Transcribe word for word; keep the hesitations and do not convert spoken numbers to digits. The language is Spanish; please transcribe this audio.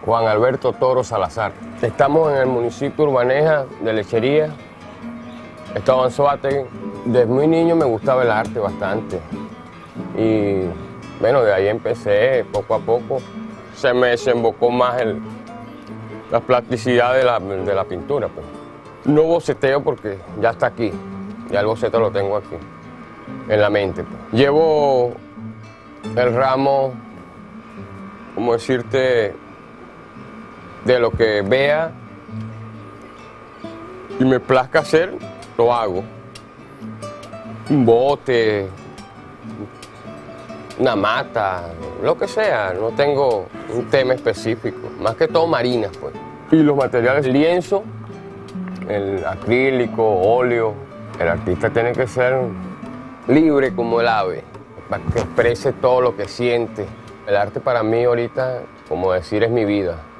Juan Alberto Toro Salazar. Estamos en el municipio Urbaneja de Lechería, estado en Anzoátegui. Desde muy niño me gustaba el arte bastante y bueno, de ahí empecé poco a poco. Se me desembocó más el, la plasticidad de la, de la pintura. Pues. No boceteo porque ya está aquí, ya el boceto lo tengo aquí, en la mente. Pues. Llevo el ramo, como decirte, de lo que vea y me plazca hacer, lo hago. Un bote, una mata, lo que sea, no tengo un tema específico, más que todo marinas, pues. Y los materiales, lienzo, el acrílico, óleo, el artista tiene que ser libre como el ave, para que exprese todo lo que siente. El arte para mí ahorita, como decir, es mi vida.